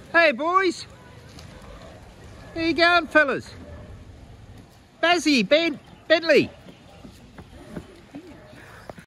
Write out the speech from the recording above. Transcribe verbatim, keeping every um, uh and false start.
Hey boys, how you going fellas? Bazzy, Ben, Bentley.